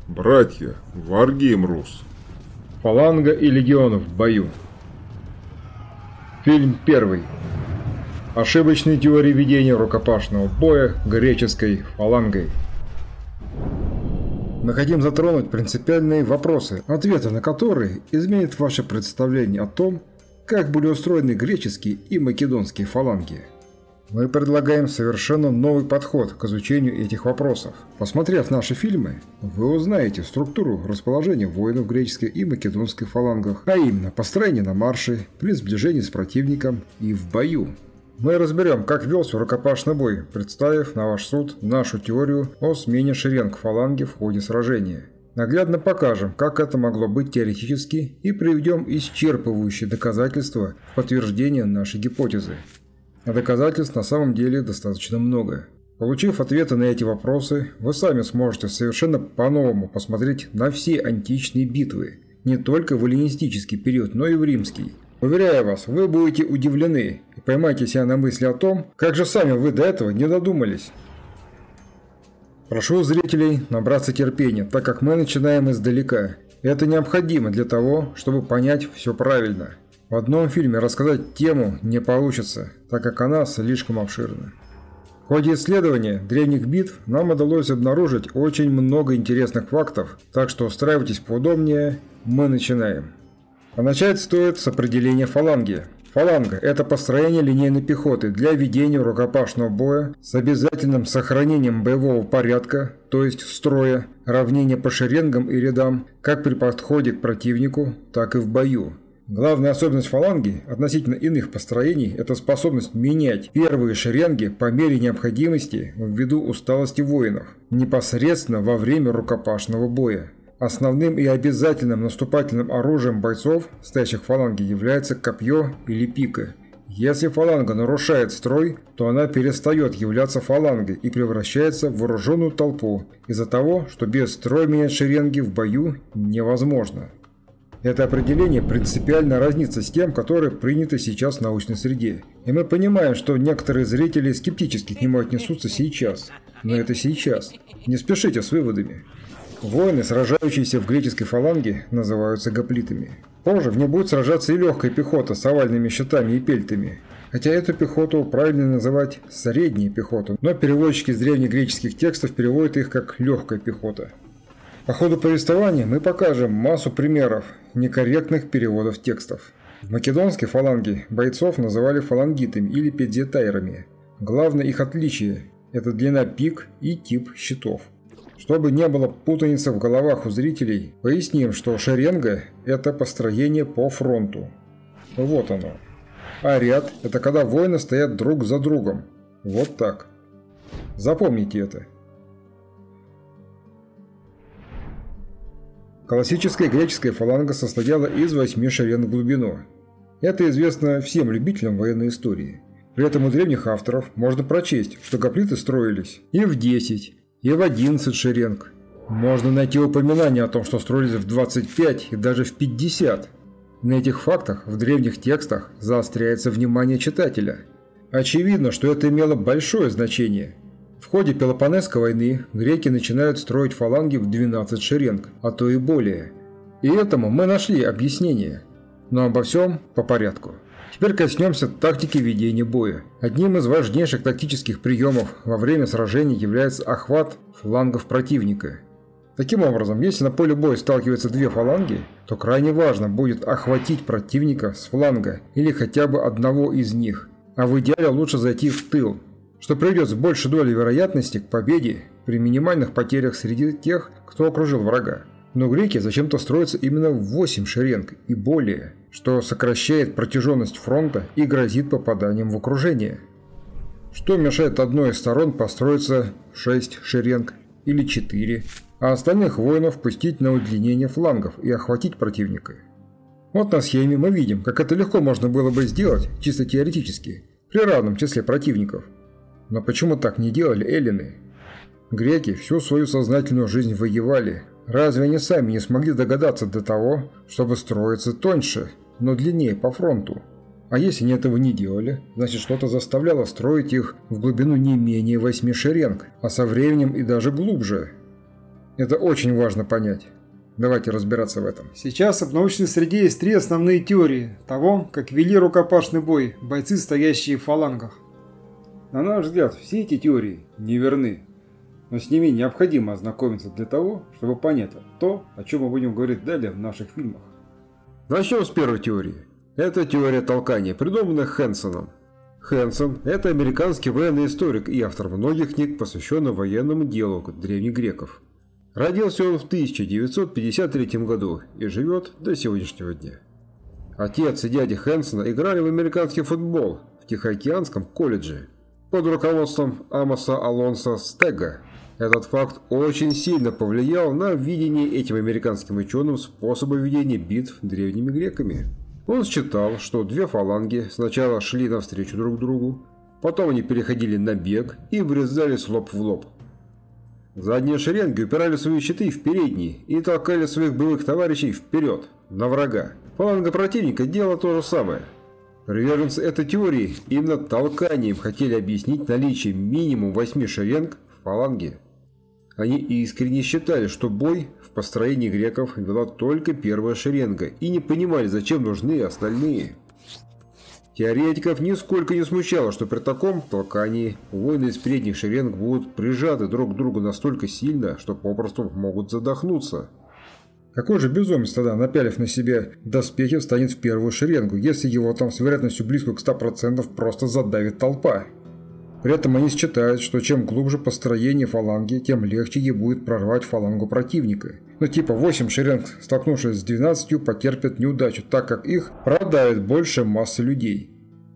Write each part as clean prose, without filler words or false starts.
Братья, Варгейм Рус. Фаланга и легион в бою. Фильм 1. Ошибочные теории ведения рукопашного боя греческой фалангой. Мы хотим затронуть принципиальные вопросы, ответы на которые изменят ваше представление о том, как были устроены греческие и македонские фаланги. Мы предлагаем совершенно новый подход к изучению этих вопросов. Посмотрев наши фильмы, вы узнаете структуру расположения воинов греческой и македонской фалангах, а именно построение на марше, при сближении с противником и в бою. Мы разберем, как велся рукопашный бой, представив на ваш суд нашу теорию о смене шеренг фаланги в ходе сражения. Наглядно покажем, как это могло быть теоретически, и приведем исчерпывающие доказательства в подтверждение нашей гипотезы. А доказательств на самом деле достаточно много. Получив ответы на эти вопросы, вы сами сможете совершенно по-новому посмотреть на все античные битвы, не только в эллинистический период, но и в римский. Уверяю вас, вы будете удивлены и поймаете себя на мысли о том, как же сами вы до этого не додумались. Прошу зрителей набраться терпения, так как мы начинаем издалека. Это необходимо для того, чтобы понять все правильно. В одном фильме рассказать тему не получится, так как она слишком обширна. В ходе исследования древних битв нам удалось обнаружить очень много интересных фактов, так что устраивайтесь поудобнее, мы начинаем. А начать стоит с определения фаланги. Фаланга – это построение линейной пехоты для ведения рукопашного боя с обязательным сохранением боевого порядка, то есть строя, равнения по шеренгам и рядам, как при подходе к противнику, так и в бою. Главная особенность фаланги относительно иных построений – это способность менять первые шеренги по мере необходимости ввиду усталости воинов, непосредственно во время рукопашного боя. Основным и обязательным наступательным оружием бойцов, стоящих в фаланге, является копье или пика. Если фаланга нарушает строй, то она перестает являться фалангой и превращается в вооруженную толпу из-за того, что без строя менять шеренги в бою невозможно. Это определение принципиально разнится с тем, которое принято сейчас в научной среде. И мы понимаем, что некоторые зрители скептически к нему отнесутся сейчас. Но это сейчас. Не спешите с выводами. Воины, сражающиеся в греческой фаланге, называются гоплитами. Позже в ней будет сражаться и легкая пехота с овальными щитами и пельтами. Хотя эту пехоту правильно называть средней пехотой, но переводчики из древнегреческих текстов переводят их как легкая пехота. По ходу повествования мы покажем массу примеров некорректных переводов текстов. В македонской фаланге бойцов называли фалангитами или педзетайрами. Главное их отличие – это длина пик и тип щитов. Чтобы не было путаницы в головах у зрителей, поясним, что шеренга – это построение по фронту. Вот оно. А ряд – это когда воины стоят друг за другом. Вот так. Запомните это. Классическая греческая фаланга состояла из 8 шеренг в глубину. Это известно всем любителям военной истории. При этом у древних авторов можно прочесть, что гоплиты строились и в 10, и в 11 шеренг. Можно найти упоминания о том, что строились в 25 и даже в 50. На этих фактах в древних текстах заостряется внимание читателя. Очевидно, что это имело большое значение. В ходе Пелопоннесской войны греки начинают строить фаланги в 12 шеренг, а то и более. И этому мы нашли объяснение. Но обо всем по порядку. Теперь коснемся тактики ведения боя. Одним из важнейших тактических приемов во время сражений является охват флангов противника. Таким образом, если на поле боя сталкиваются две фаланги, то крайне важно будет охватить противника с фланга или хотя бы одного из них, а в идеале лучше зайти в тыл, что приведет с большей долей вероятности к победе при минимальных потерях среди тех, кто окружил врага. Но греки зачем-то строятся именно в 8 шеренг и более, что сокращает протяженность фронта и грозит попаданием в окружение. Что мешает одной из сторон построиться в 6 шеренг или 4, а остальных воинов пустить на удлинение флангов и охватить противника? Вот на схеме мы видим, как это легко можно было бы сделать, чисто теоретически, при равном числе противников. Но почему так не делали эллины? Греки всю свою сознательную жизнь воевали. Разве они сами не смогли догадаться до того, чтобы строиться тоньше, но длиннее по фронту? А если они этого не делали, значит что-то заставляло строить их в глубину не менее 8 шеренг, а со временем и даже глубже. Это очень важно понять. Давайте разбираться в этом. Сейчас в научной среде есть три основные теории того, как вели рукопашный бой бойцы, стоящие в фалангах. На наш взгляд, все эти теории неверны, но с ними необходимо ознакомиться для того, чтобы понять то, о чем мы будем говорить далее в наших фильмах. Начнем с первой теории. Это теория толкания, придуманная Хэнсоном. Хэнсон – это американский военный историк и автор многих книг, посвященных военному делу древних греков. Родился он в 1953 году и живет до сегодняшнего дня. Отец и дядя Хэнсона играли в американский футбол в Тихоокеанском колледже под руководством Амоса Алонсо Стегга. Этот факт очень сильно повлиял на видение этим американским ученым способа ведения битв древними греками. Он считал, что две фаланги сначала шли навстречу друг другу, потом они переходили на бег и врезались лоб в лоб. Задние шеренги упирали свои щиты в передние и толкали своих боевых товарищей вперед, на врага. Фаланга противника делала то же самое. Приверженцы этой теории именно толканием хотели объяснить наличие минимум 8 шеренг в фаланге. Они искренне считали, что бой в построении греков вела только первая шеренга и не понимали, зачем нужны остальные. Теоретиков нисколько не смущало, что при таком толкании воины из передних шеренг будут прижаты друг к другу настолько сильно, что попросту могут задохнуться. Какой же безумец тогда, напялив на себя доспехи, встанет в первую шеренгу, если его там с вероятностью близкой к 100% просто задавит толпа? При этом они считают, что чем глубже построение фаланги, тем легче ей будет прорвать фалангу противника. Ну типа 8 шеренг, столкнувшись с 12, потерпят неудачу, так как их продавит больше массы людей.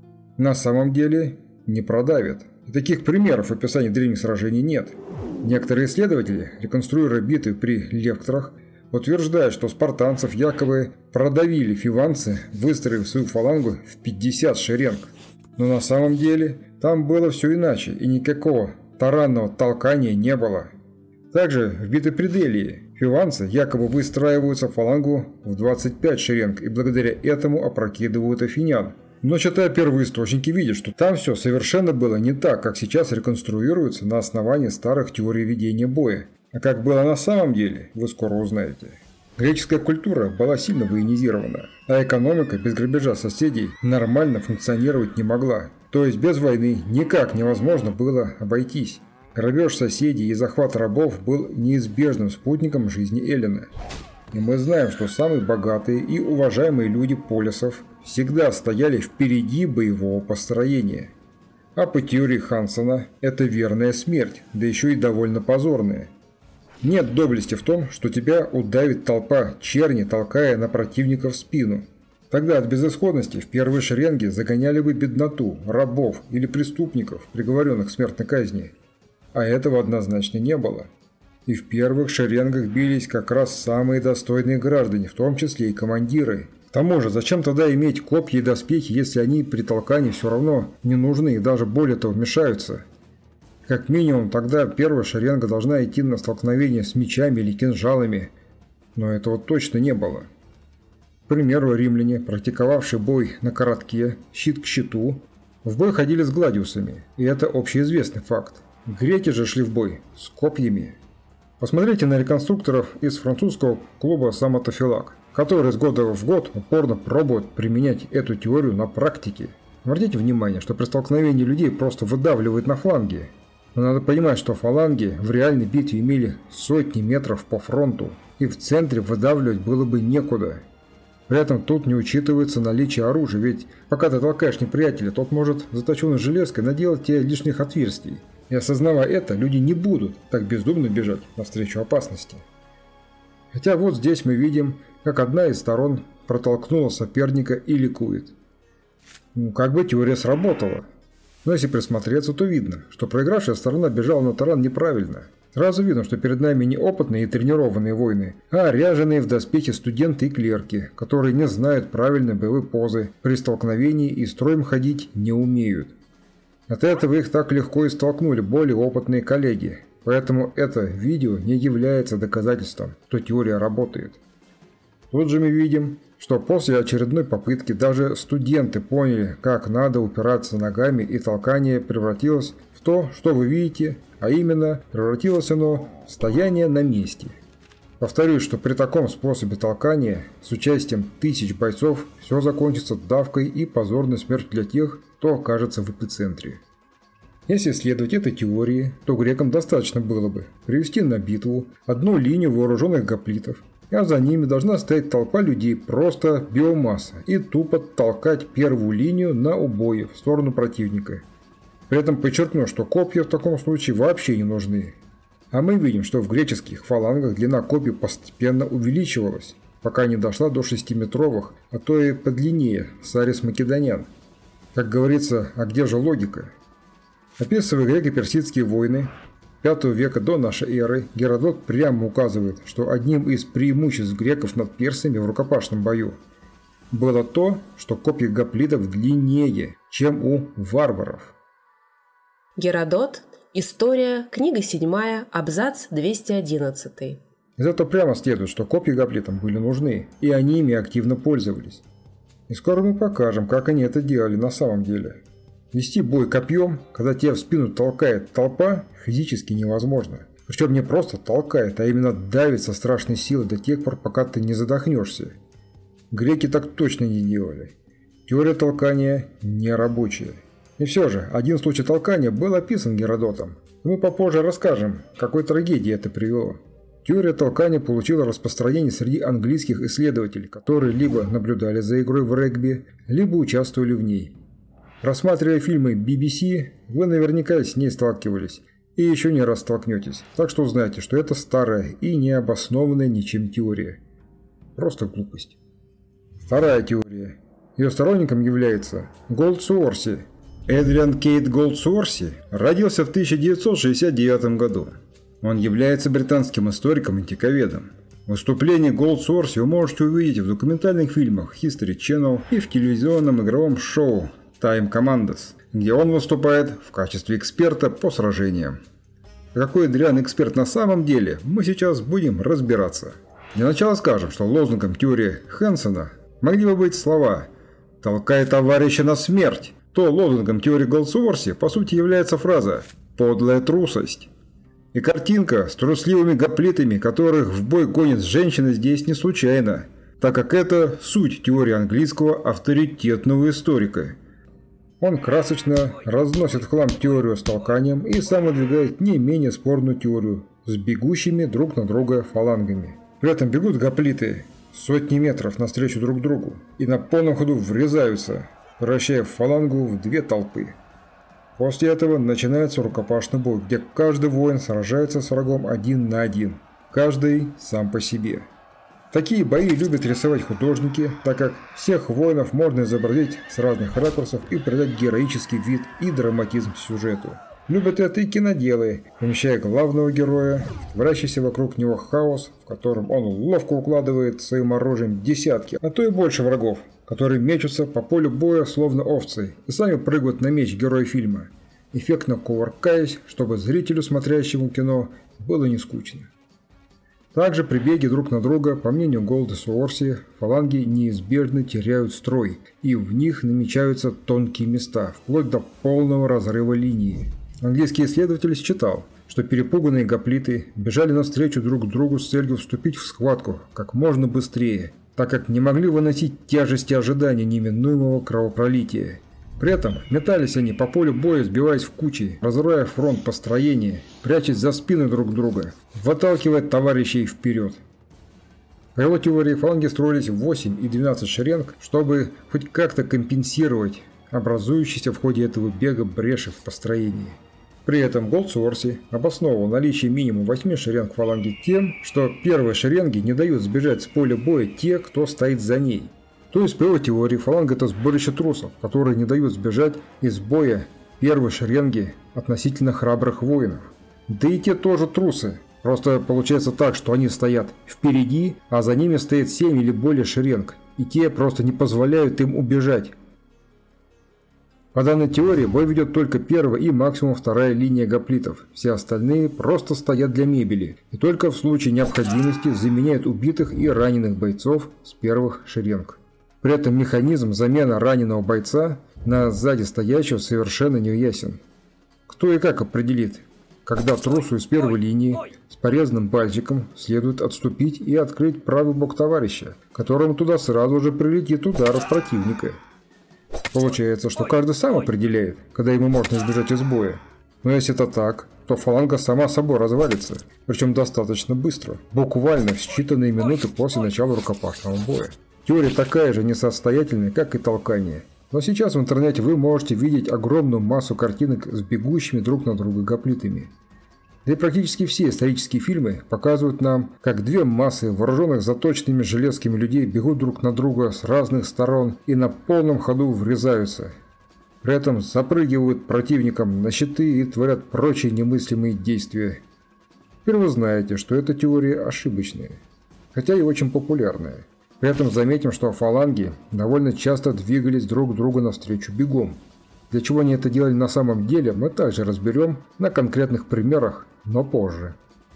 На самом деле не продавят. И таких примеров в описании древних сражений нет. Некоторые исследователи, реконструируя битвы при лекторах, утверждают, что спартанцев якобы продавили фиванцы, выстроив свою фалангу в 50 шеренг. Но на самом деле там было все иначе, и никакого таранного толкания не было. Также в битве при Делии фиванцы якобы выстраиваются в фалангу в 25 шеренг и благодаря этому опрокидывают афинян. Но читая первоисточники, видят, что там все совершенно было не так, как сейчас реконструируется на основании старых теорий ведения боя. А как было на самом деле, вы скоро узнаете. Греческая культура была сильно военизирована, а экономика без грабежа соседей нормально функционировать не могла. То есть без войны никак невозможно было обойтись. Грабеж соседей и захват рабов был неизбежным спутником жизни эллина. И мы знаем, что самые богатые и уважаемые люди полисов всегда стояли впереди боевого построения. А по теории Хансона это верная смерть, да еще и довольно позорная. Нет доблести в том, что тебя удавит толпа черни, толкая на противника в спину. Тогда от безысходности в первые шеренги загоняли бы бедноту, рабов или преступников, приговоренных к смертной казни. А этого однозначно не было. И в первых шеренгах бились как раз самые достойные граждане, в том числе и командиры. К тому же, зачем тогда иметь копья и доспехи, если они при толкании все равно не нужны и даже более того вмешаются? Как минимум, тогда первая шеренга должна идти на столкновение с мечами или кинжалами, но этого точно не было. К примеру, римляне, практиковавшие бой на коротке, щит к щиту, в бой ходили с гладиусами, и это общеизвестный факт. Греки же шли в бой с копьями. Посмотрите на реконструкторов из французского клуба «Самотофилак», которые из года в год упорно пробуют применять эту теорию на практике. Обратите внимание, что при столкновении людей просто выдавливают на фланге. Но надо понимать, что фаланги в реальной битве имели сотни метров по фронту, и в центре выдавливать было бы некуда. При этом тут не учитывается наличие оружия, ведь пока ты толкаешь неприятеля, тот может заточенной железкой наделать тебе лишних отверстий. И осознавая это, люди не будут так бездумно бежать навстречу опасности. Хотя вот здесь мы видим, как одна из сторон протолкнула соперника и ликует. Как бы теория сработала. Но если присмотреться, то видно, что проигравшая сторона бежала на таран неправильно. Сразу видно, что перед нами не опытные и тренированные воины, а ряженые в доспехи студенты и клерки, которые не знают правильной боевой позы, при столкновении и строем ходить не умеют. От этого их так легко и столкнули более опытные коллеги, поэтому это видео не является доказательством, что теория работает. Тут же мы видим, что после очередной попытки даже студенты поняли, как надо упираться ногами, и толкание превратилось в то, что вы видите, а именно превратилось оно в стояние на месте. Повторюсь, что при таком способе толкания с участием тысяч бойцов все закончится давкой и позорной смертью для тех, кто окажется в эпицентре. Если следовать этой теории, то грекам достаточно было бы привести на битву одну линию вооруженных гоплитов, а за ними должна стоять толпа людей, просто биомасса, и тупо толкать первую линию на убой в сторону противника. При этом подчеркну, что копья в таком случае вообще не нужны. А мы видим, что в греческих фалангах длина копий постепенно увеличивалась, пока не дошла до 6-метровых, а то и подлиннее сарис македонян. Как говорится, а где же логика? Описывая греко-персидские войны V века до нашей эры, Геродот прямо указывает, что одним из преимуществ греков над персами в рукопашном бою было то, что копья гоплитов длиннее, чем у варваров. Геродот. История. Книга 7. Абзац 211. Из этого прямо следует, что копья гоплитам были нужны, и они ими активно пользовались. И скоро мы покажем, как они это делали на самом деле. Вести бой копьем, когда тебя в спину толкает толпа, физически невозможно. Причем не просто толкает, а именно давит со страшной силой до тех пор, пока ты не задохнешься. Греки так точно не делали. Теория толкания не рабочая. И все же, один случай толкания был описан Геродотом. Мы попозже расскажем, к какой трагедии это привело. Теория толкания получила распространение среди английских исследователей, которые либо наблюдали за игрой в регби, либо участвовали в ней. Рассматривая фильмы BBC, вы наверняка с ней сталкивались и еще не раз столкнетесь, так что знайте, что это старая и необоснованная ничем теория. Просто глупость. Вторая теория. Ее сторонником является Голдсуорси. Эдриан Кейт Голдсуорси родился в 1969 году. Он является британским историком-антиковедом. Выступление Голдсуорси вы можете увидеть в документальных фильмах History Channel и в телевизионном игровом шоу Time Commandos, где он выступает в качестве эксперта по сражениям. Какой дрянный эксперт на самом деле, мы сейчас будем разбираться. Для начала скажем, что лозунгом теории Хэнсона могли бы быть слова «толкай товарища на смерть», то лозунгом теории Голдсуорси по сути является фраза «подлая трусость». И картинка с трусливыми гоплитами, которых в бой гонит женщина, здесь не случайно, так как это суть теории английского авторитетного историка. Он красочно разносит в хлам теорию с толканием и сам выдвигает не менее спорную теорию с бегущими друг на друга фалангами. При этом бегут гоплиты сотни метров навстречу друг другу и на полном ходу врезаются, превращая фалангу в две толпы. После этого начинается рукопашный бой, где каждый воин сражается с врагом один на один, каждый сам по себе. Такие бои любят рисовать художники, так как всех воинов можно изобразить с разных ракурсов и придать героический вид и драматизм сюжету. Любят это и киноделы, помещая главного героя в творящийся вокруг него хаос, в котором он ловко укладывает своим оружием десятки, а то и больше врагов, которые мечутся по полю боя словно овцы и сами прыгают на меч героя фильма, эффектно кувыркаясь, чтобы зрителю, смотрящему кино, было не скучно. Также при беге друг на друга, по мнению Голдсуорси, фаланги неизбежно теряют строй, и в них намечаются тонкие места, вплоть до полного разрыва линии. Английский исследователь считал, что перепуганные гоплиты бежали навстречу друг другу с целью вступить в схватку как можно быстрее, так как не могли выносить тяжести ожидания неминуемого кровопролития. При этом метались они по полю боя, сбиваясь в кучи, разрывая фронт построения, прячась за спины друг друга, выталкивая товарищей вперед. По его теории фаланги строились в 8 и 12 шеренг, чтобы хоть как-то компенсировать образующиеся в ходе этого бега бреши в построении. При этом Голдсуорси обосновывал наличие минимум 8 шеренг фаланги тем, что первые шеренги не дают сбежать с поля боя те, кто стоит за ней. То есть, по его теории, фаланга – это сборище трусов, которые не дают сбежать из боя первой шеренги относительно храбрых воинов. Да и те тоже трусы. Просто получается так, что они стоят впереди, а за ними стоит 7 или более шеренг, и те просто не позволяют им убежать. По данной теории бой ведет только первая и максимум вторая линия гоплитов. Все остальные просто стоят для мебели и только в случае необходимости заменяют убитых и раненых бойцов с первых шеренг. При этом механизм замены раненого бойца на сзади стоящего совершенно не ясен. Кто и как определит, когда трусу из первой линии с порезанным пальчиком следует отступить и открыть правый бок товарища, которому туда сразу же прилетит удар от противника. Получается, что каждый сам определяет, когда ему можно избежать из боя. Но если это так, то фаланга сама собой развалится, причем достаточно быстро, буквально в считанные минуты после начала рукопашного боя. Теория такая же несостоятельная, как и толкание. Но сейчас в интернете вы можете видеть огромную массу картинок с бегущими друг на друга гоплитами. Да и практически все исторические фильмы показывают нам, как две массы вооруженных заточенными железками людей бегут друг на друга с разных сторон и на полном ходу врезаются. При этом запрыгивают противникам на щиты и творят прочие немыслимые действия. Теперь вы знаете, что эта теория ошибочная, хотя и очень популярная. При этом заметим, что фаланги довольно часто двигались друг другу навстречу бегом. Для чего они это делали на самом деле, мы также разберем на конкретных примерах, но позже.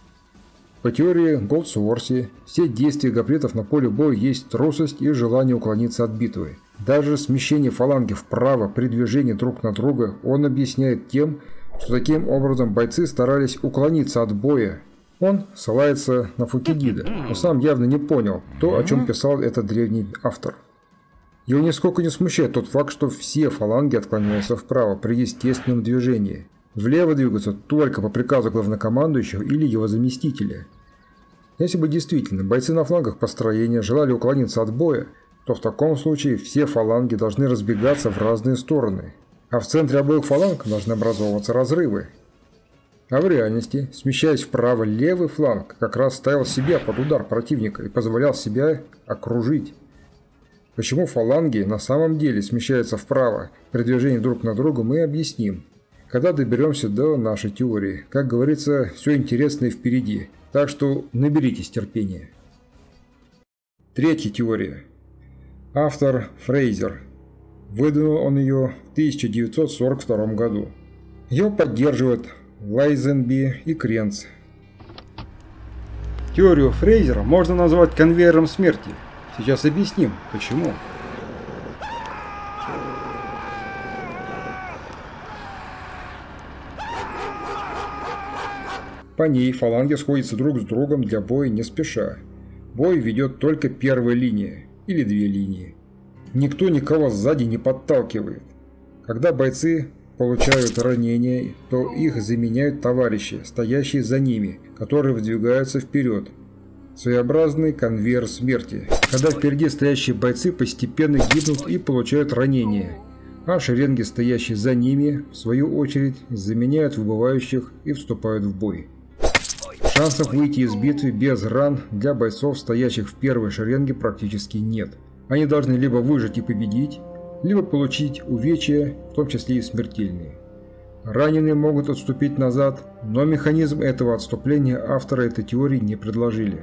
По теории Голдсуорси, все действия гоплитов на поле боя есть трусость и желание уклониться от битвы. Даже смещение фаланги вправо при движении друг на друга он объясняет тем, что таким образом бойцы старались уклониться от боя. Он ссылается на Фукидида, но сам явно не понял то, о чем писал этот древний автор. Его нисколько не смущает тот факт, что все фаланги отклоняются вправо при естественном движении. Влево двигаются только по приказу главнокомандующего или его заместителя. Если бы действительно бойцы на флангах построения желали уклониться от боя, то в таком случае все фаланги должны разбегаться в разные стороны, а в центре обоих фаланг должны образовываться разрывы. А в реальности, смещаясь вправо, левый фланг как раз ставил себя под удар противника и позволял себя окружить. Почему фаланги на самом деле смещаются вправо при движении друг на друга, мы объясним, когда доберемся до нашей теории. Как говорится, все интересное впереди, так что наберитесь терпения. Третья теория. Автор Фрейзер. Выдвинул он ее в 1942 году. Ее поддерживают Лайзенби и Кренц. Теорию Фрейзера можно назвать конвейером смерти. Сейчас объясним, почему. По ней фаланги сходятся друг с другом для боя не спеша. Бой ведет только первая линия или две линии. Никто никого сзади не подталкивает. Когда бойцы получают ранения, то их заменяют товарищи, стоящие за ними, которые выдвигаются вперед. Своеобразный конвейер смерти, когда впереди стоящие бойцы постепенно гибнут и получают ранения, а шеренги, стоящие за ними, в свою очередь, заменяют выбывающих и вступают в бой. Шансов выйти из битвы без ран для бойцов, стоящих в первой шеренге, практически нет. Они должны либо выжить и победить, либо получить увечья, в том числе и смертельные. Раненые могут отступить назад, но механизм этого отступления авторы этой теории не предложили.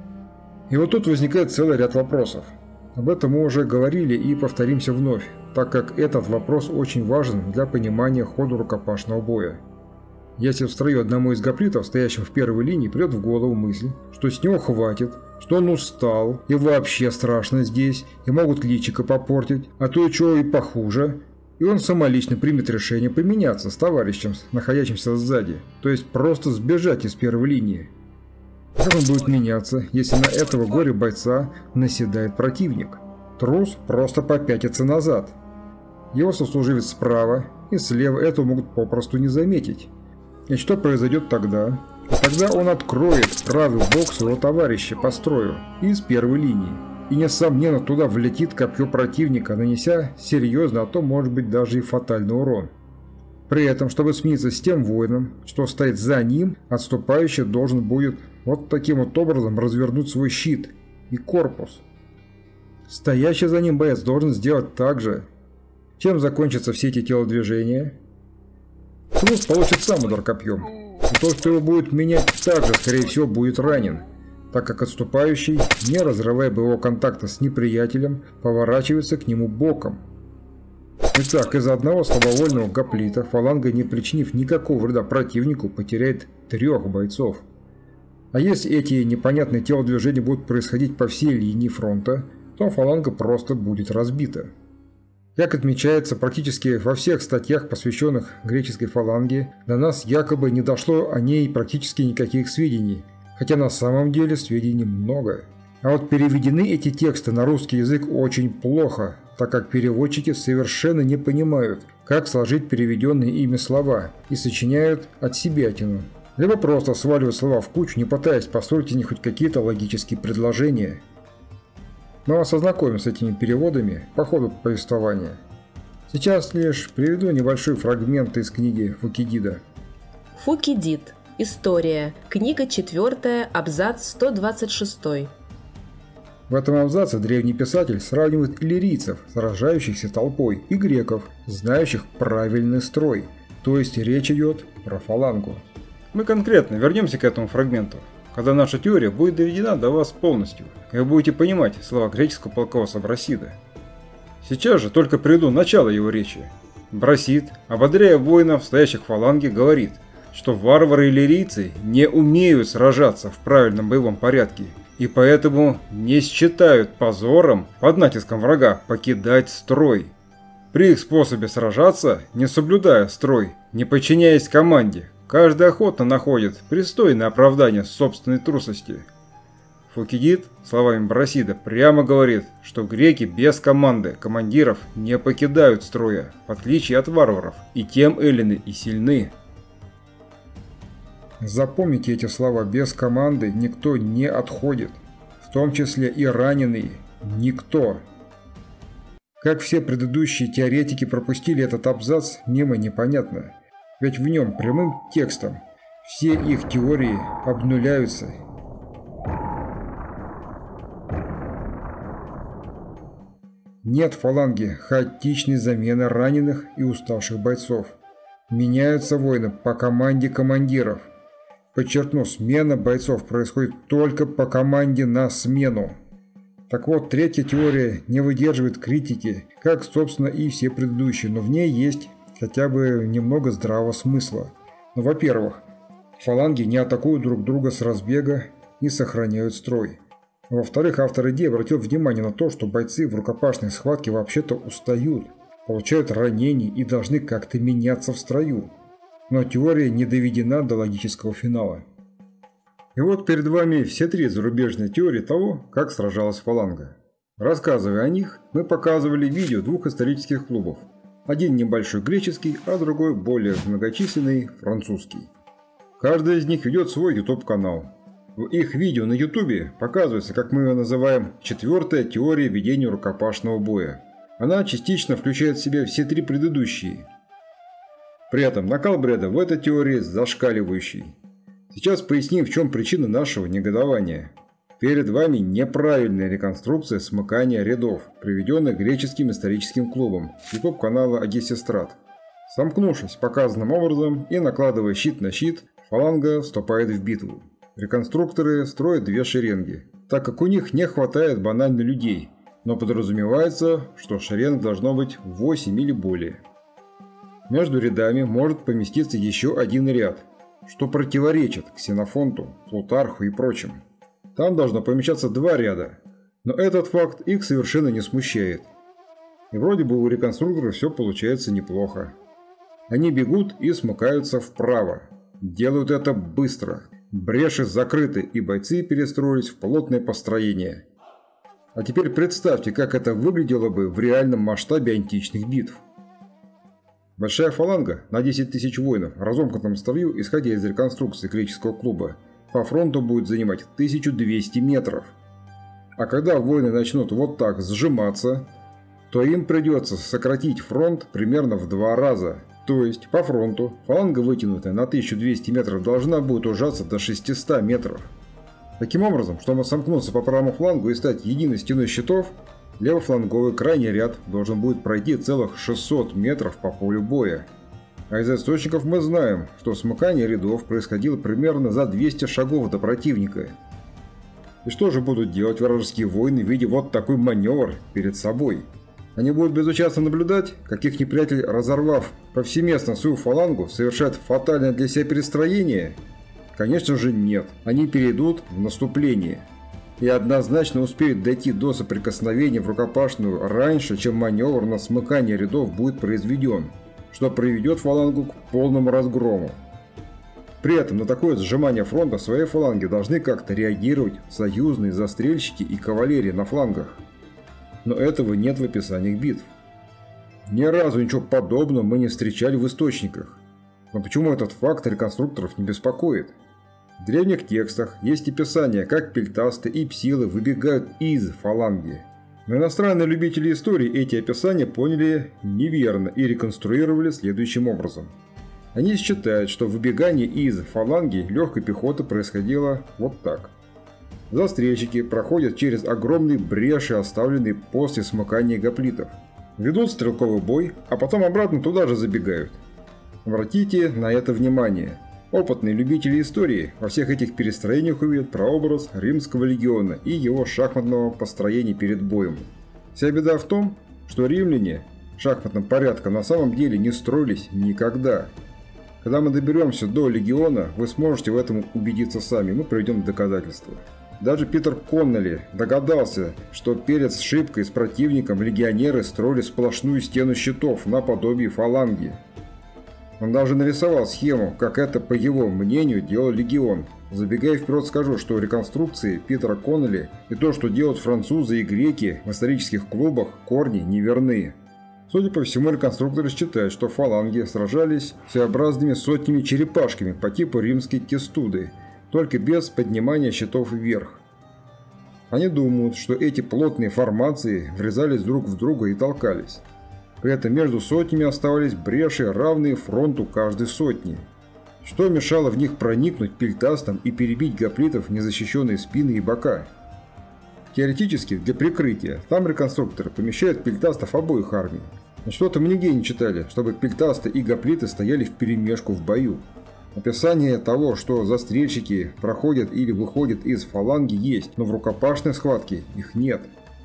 И вот тут возникает целый ряд вопросов. Об этом мы уже говорили и повторимся вновь, так как этот вопрос очень важен для понимания хода рукопашного боя. Если в строю одному из гоплитов, стоящим в первой линии, придет в голову мысль, что с него хватит, что он устал и вообще страшно здесь, и могут личико попортить, а то и чего и похуже, и он самолично примет решение поменяться с товарищем, находящимся сзади, то есть просто сбежать из первой линии. Как он будет меняться, если на этого горе-бойца наседает противник? Трус просто попятится назад. Его сослуживец справа и слева этого могут попросту не заметить. И что произойдет тогда? Тогда он откроет правый бок своего товарища по строю из первой линии. И несомненно туда влетит копье противника, нанеся серьезный, а то может быть даже и фатальный урон. При этом, чтобы смениться с тем воином, что стоит за ним, отступающий должен будет вот таким вот образом развернуть свой щит и корпус. Стоящий за ним боец должен сделать так же. Чем закончатся все эти телодвижения? Трус получит сам удар копьем, и тот, кто его будет менять, также, скорее всего, будет ранен, так как отступающий, не разрывая боевого контакта с неприятелем, поворачивается к нему боком. Итак, из-за одного слабовольного гоплита фаланга, не причинив никакого вреда противнику, потеряет 3 бойцов. А если эти непонятные телодвижения будут происходить по всей линии фронта, то фаланга просто будет разбита. Как отмечается практически во всех статьях, посвященных греческой фаланге, до нас якобы не дошло о ней практически никаких сведений, хотя на самом деле сведений много. А вот переведены эти тексты на русский язык очень плохо, так как переводчики совершенно не понимают, как сложить переведенные ими слова, и сочиняют от себятину. Либо просто сваливают слова в кучу, не пытаясь построить из них хоть какие-то логические предложения. Мы вас ознакомим с этими переводами по ходу повествования. Сейчас лишь приведу небольшой фрагмент из книги Фукидида. Фукидид. История. Книга 4, абзац 126. В этом абзаце древний писатель сравнивает иллирийцев, сражающихся толпой, и греков, знающих правильный строй. То есть речь идет про фалангу. Мы конкретно вернемся к этому фрагменту, когда наша теория будет доведена до вас полностью, и вы будете понимать слова греческого полководца Брасида. Сейчас же только приведу начало его речи. Брасид, ободряя воинов, стоящих в фаланге, говорит, что варвары и иллирийцы не умеют сражаться в правильном боевом порядке, и поэтому не считают позором под натиском врага покидать строй. При их способе сражаться, не соблюдая строй, не подчиняясь команде, каждый охотно находит пристойное оправдание собственной трусости. Фукидид, словами Брасида, прямо говорит, что греки без команды командиров не покидают строя, в отличие от варваров, и тем эллины и сильны. Запомните эти слова: без команды никто не отходит, в том числе и раненые. Никто. Как все предыдущие теоретики пропустили этот абзац мимо, непонятно. Ведь в нем прямым текстом все их теории обнуляются. Нет в фаланге хаотичной замены раненых и уставших бойцов. Меняются воины по команде командиров. Подчеркну, смена бойцов происходит только по команде на смену. Так вот, третья теория не выдерживает критики, как, собственно, и все предыдущие, но в ней есть хотя бы немного здравого смысла. Ну, во-первых, фаланги не атакуют друг друга с разбега и сохраняют строй. Во-вторых, автор идеи обратил внимание на то, что бойцы в рукопашной схватке вообще-то устают, получают ранения и должны как-то меняться в строю. Но теория не доведена до логического финала. И вот перед вами все 3 зарубежные теории того, как сражалась фаланга. Рассказывая о них, мы показывали видео 2 исторических клубов. Один небольшой греческий, а другой более многочисленный французский. Каждый из них ведет свой YouTube-канал. В их видео на YouTube показывается, как мы ее называем, 4-я теория ведения рукопашного боя. Она частично включает в себя все 3 предыдущие. При этом накал бреда в этой теории зашкаливающий. Сейчас поясним, в чем причина нашего негодования. Перед вами неправильная реконструкция смыкания рядов, приведенная греческим историческим клубом с YouTube-канала Агесистрат. Сомкнувшись показанным образом и накладывая щит на щит, фаланга вступает в битву. Реконструкторы строят 2 шеренги, так как у них не хватает банально людей, но подразумевается, что шеренг должно быть 8 или более. Между рядами может поместиться еще один ряд, что противоречит Ксенофонту, Плутарху и прочим. Там должно помещаться 2 ряда, но этот факт их совершенно не смущает. И вроде бы у реконструкторов все получается неплохо. Они бегут и смыкаются вправо. Делают это быстро. Бреши закрыты, и бойцы перестроились в плотное построение. А теперь представьте, как это выглядело бы в реальном масштабе античных битв. Большая фаланга на 10 тысяч воинов в разомкнутом строю, исходя из реконструкции греческого клуба, по фронту будет занимать 1200 метров. А когда воины начнут вот так сжиматься, то им придется сократить фронт примерно в 2 раза. То есть по фронту фаланга, вытянутая на 1200 метров, должна будет ужаться до 600 метров. Таким образом, чтобы сомкнуться по правому флангу и стать единой стеной щитов, левофланговый крайний ряд должен будет пройти целых 600 метров по полю боя. А из источников мы знаем, что смыкание рядов происходило примерно за 200 шагов до противника. И что же будут делать вражеские воины, видя вот такой маневр перед собой? Они будут безучастно наблюдать, как их неприятель, разорвав повсеместно свою фалангу, совершает фатальное для себя перестроение? Конечно же нет. Они перейдут в наступление. И однозначно успеют дойти до соприкосновения в рукопашную раньше, чем маневр на смыкание рядов будет произведен, что приведет фалангу к полному разгрому. При этом на такое сжимание фронта своей фаланги должны как-то реагировать союзные застрельщики и кавалерия на флангах. Но этого нет в описаниях битв. Ни разу ничего подобного мы не встречали в источниках. Но почему этот факт реконструкторов не беспокоит? В древних текстах есть описание, как пельтасты и псилы выбегают из фаланги. Но иностранные любители истории эти описания поняли неверно и реконструировали следующим образом. Они считают, что выбегание из фаланги легкой пехоты происходило вот так. Застрельщики проходят через огромные бреши, оставленные после смыкания гоплитов. Ведут стрелковый бой, а потом обратно туда же забегают. Обратите на это внимание. Опытные любители истории во всех этих перестроениях увидят прообраз римского легиона и его шахматного построения перед боем. Вся беда в том, что римляне шахматным порядком на самом деле не строились никогда. Когда мы доберемся до легиона, вы сможете в этом убедиться сами, мы приведем доказательства. Даже Питер Коннелли догадался, что перед сшибкой с противником легионеры строили сплошную стену щитов наподобие фаланги. Он даже нарисовал схему, как это, по его мнению, делал легион. Забегая вперед, скажу, что реконструкции Питера Коннелли и то, что делают французы и греки в исторических клубах, корни неверны. Судя по всему, реконструкторы считают, что фаланги сражались своеобразными сотнями черепашками по типу римской тестуды, только без поднимания щитов вверх. Они думают, что эти плотные формации врезались друг в друга и толкались. При этом между сотнями оставались бреши, равные фронту каждой сотни. Что мешало в них проникнуть пельтастам и перебить гоплитов в незащищенные спины и бока? Теоретически, для прикрытия, там реконструкторы помещают пельтастов обоих армий. Но что-то мы нигде не читали, чтобы пельтасты и гоплиты стояли вперемешку в бою. Описание того, что застрельщики проходят или выходят из фаланги, есть, но в рукопашной схватке их нет.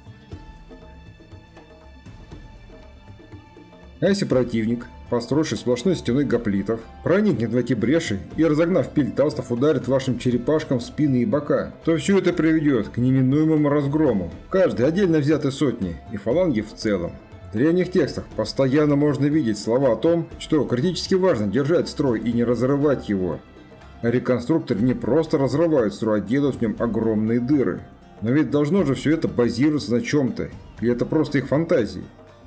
А если противник, построивший сплошной стеной гоплитов, проникнет в эти бреши и, разогнав пельтастов, ударит вашим черепашкам в спины и бока, то все это приведет к неминуемому разгрому каждой отдельно взятой сотни и фаланги в целом. В древних текстах постоянно можно видеть слова о том, что критически важно держать строй и не разрывать его. А реконструкторы не просто разрывают строй, а делают в нем огромные дыры. Но ведь должно же все это базироваться на чем-то, или это просто их фантазии?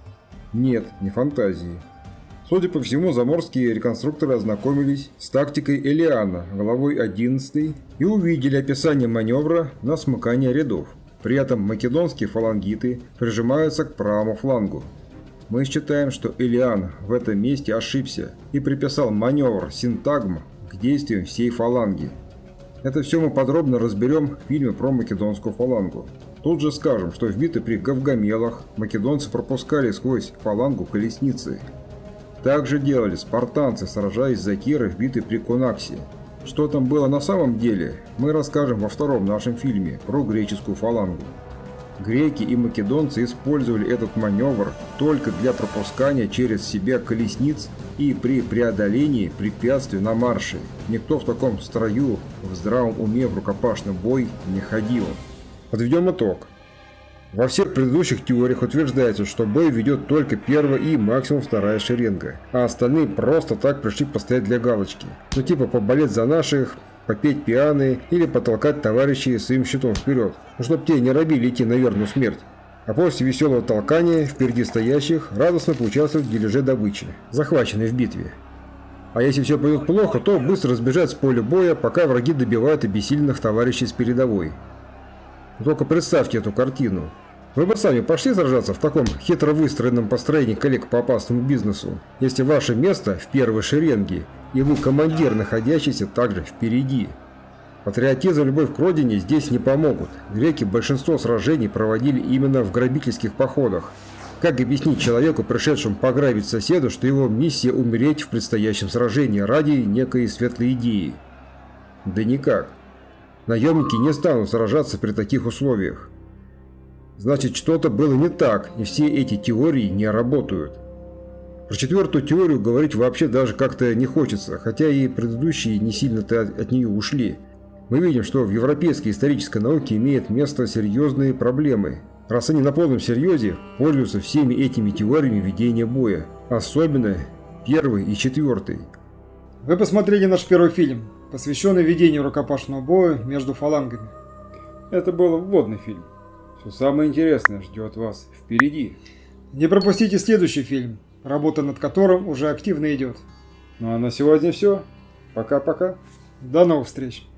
Нет, не фантазии. Судя по всему, заморские реконструкторы ознакомились с тактикой Элиана, главой 11, и увидели описание маневра на смыкание рядов. При этом македонские фалангиты прижимаются к правому флангу. Мы считаем, что Элиан в этом месте ошибся и приписал маневр синтагм к действиям всей фаланги. Это все мы подробно разберем в фильме про македонскую фалангу. Тут же скажем, что в битве при Гавгамелах македонцы пропускали сквозь фалангу колесницы. Так же делали спартанцы, сражаясь за Киры в битве при Кунаксе. Что там было на самом деле, мы расскажем во втором нашем фильме про греческую фалангу. Греки и македонцы использовали этот маневр только для пропускания через себя колесниц и при преодолении препятствий на марше. Никто в таком строю, в здравом уме в рукопашный бой не ходил. Подведем итог. Во всех предыдущих теориях утверждается, что бой ведет только первая и максимум вторая шеренга, а остальные просто так пришли постоять для галочки. Ну типа поболеть за наших, попеть пианы или потолкать товарищей своим щитом вперед, чтоб те не робили идти на верную смерть. А после веселого толкания впереди стоящих радостно поучаствовать в дележе добычи, захваченной в битве. А если все пойдет плохо, то быстро сбежать с поля боя, пока враги добивают обессиленных товарищей с передовой. Только представьте эту картину. Вы бы сами пошли сражаться в таком хитро выстроенном построении коллег по опасному бизнесу, если ваше место в первой шеренге, и вы командир, находящийся также впереди. Патриотизм и любовь к родине здесь не помогут. Греки большинство сражений проводили именно в грабительских походах. Как объяснить человеку, пришедшему пограбить соседа, что его миссия умереть в предстоящем сражении ради некой светлой идеи? Да никак. Наемники не станут сражаться при таких условиях. значит что-то было не так, и все эти теории не работают. Про четвертую теорию говорить вообще даже как-то не хочется, хотя и предыдущие не сильно-то от нее ушли. Мы видим, что в европейской исторической науке имеют место серьезные проблемы, раз они на полном серьезе пользуются всеми этими теориями ведения боя, особенно первый и четвертый. Вы посмотрели наш первый фильм, посвященный ведению рукопашного боя между фалангами. Это был вводный фильм. Все самое интересное ждет вас впереди. Не пропустите следующий фильм, работа над которым уже активно идет. Ну а на сегодня все. Пока-пока. До новых встреч!